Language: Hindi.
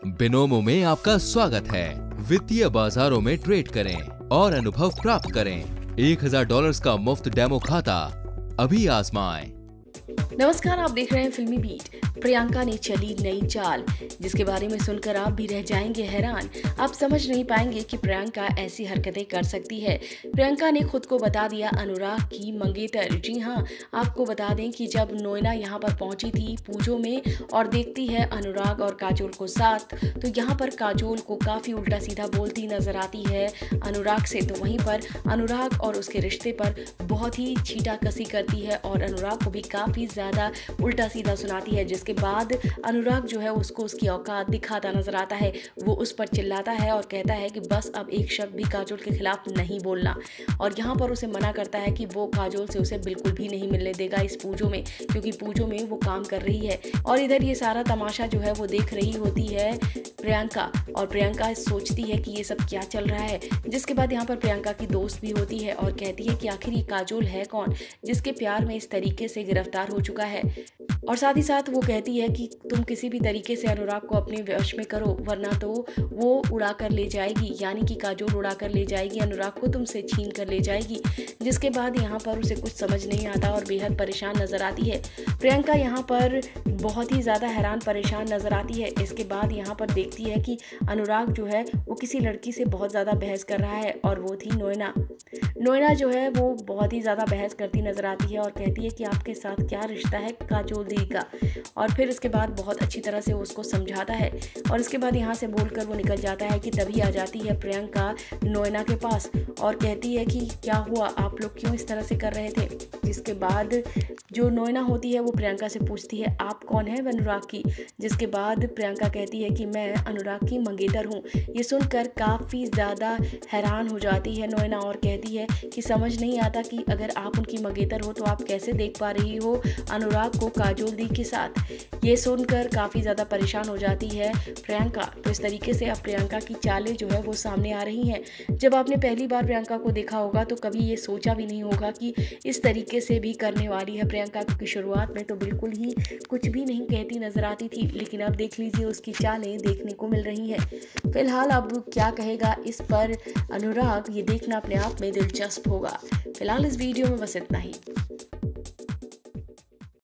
बिनोमो में आपका स्वागत है। वित्तीय बाजारों में ट्रेड करें और अनुभव प्राप्त करें। $1000 का मुफ्त डेमो खाता अभी आजमाएं। नमस्कार, आप देख रहे हैं फिल्मी बीट। प्रियंका ने चली नई चाल, जिसके बारे में सुनकर आप भी रह जाएंगे हैरान। आप समझ नहीं पाएंगे कि प्रियंका ऐसी हरकतें कर सकती है। प्रियंका ने खुद को बता दिया अनुराग की मंगेतर। जी हाँ, आपको बता दें कि जब नोएना यहाँ पर पहुंची थी पूजो में और देखती है अनुराग और काजोल को साथ, तो यहाँ पर काजोल को काफी उल्टा सीधा बोलती नजर आती है अनुराग से। तो वहीं पर अनुराग और उसके रिश्ते पर बहुत ही छींटाकसी करती है और अनुराग को भी काफी ज्यादा उल्टा सीधा सुनाती है, जिसके बाद अनुराग जो है उसको उसकी औकात दिखाता नजर आता है। वो उस पर चिल्लाता है और कहता है कि बस अब एक शब्द भी काजोल के खिलाफ नहीं बोलना, और यहाँ पर उसे मना करता है कि वो काजोल से उसे बिल्कुल भी नहीं मिलने देगा इस पूजो में, क्योंकि पूजो में वो काम कर रही है। और इधर ये सारा तमाशा जो है वो देख रही होती है प्रियंका, और प्रियंका सोचती है कि ये सब क्या चल रहा है। जिसके बाद यहाँ पर प्रियंका की दोस्त भी होती है और कहती है कि आखिर ये काजोल है कौन जिसके प्यार में इस तरीके से गिरफ्तार हो चुका है। और साथ ही साथ वो कहती है कि तुम किसी भी तरीके से अनुराग को अपने वश में करो, वरना तो वो उड़ा कर ले जाएगी, यानी कि काजोल उड़ा कर ले जाएगी, अनुराग को तुमसे छीन कर ले जाएगी। जिसके बाद यहाँ पर उसे कुछ समझ नहीं आता और बेहद परेशान नजर आती है। प्रियंका यहाँ पर बहुत ही ज़्यादा हैरान परेशान नजर आती है। इसके बाद यहाँ पर देखती है कि अनुराग जो है वो किसी लड़की से बहुत ज़्यादा बहस कर रहा है, और वो थी नोएना। नोएना जो है वो बहुत ही ज़्यादा बहस करती नजर आती है और कहती है कि आपके साथ क्या रिश्ता है काजोल दी का। और फिर इसके बाद बहुत अच्छी तरह से उसको समझाता है, और इसके बाद यहाँ से बोलकर वो निकल जाता है कि तभी आ जाती है प्रियंका नोएना के पास और कहती है कि क्या हुआ, आप लोग क्यों इस तरह से कर रहे थे। जिसके बाद जो नोएना होती है वो प्रियंका से पूछती है आप कौन है अनुराग की। जिसके बाद प्रियंका कहती है कि मैं अनुराग की मंगेतर हूँ। ये सुनकर काफ़ी ज़्यादा हैरान हो जाती है नोएना और कहती है कि समझ नहीं आता कि अगर आप उनकी मंगेतर हो तो आप कैसे देख पा रही हो अनुराग को काजोल दी के साथ। ये सुनकर काफ़ी ज़्यादा परेशान हो जाती है प्रियंका। तो इस तरीके से अब प्रियंका की चालें जो है वो सामने आ रही हैं। जब आपने पहली बार प्रियंका को देखा होगा तो कभी ये सोचा भी नहीं होगा कि इस तरीके से भी करने वाली है प्रियंका, क्योंकि शुरुआत में तो बिल्कुल ही कुछ भी नहीं कहती नजर आती थी, लेकिन अब देख लीजिए उसकी चालें देखने को मिल रही हैं। फिलहाल अब क्या कहेगा इस पर अनुराग, ये देखना अपने आप में दिलचस्प होगा। फिलहाल इस वीडियो में बस इतना ही।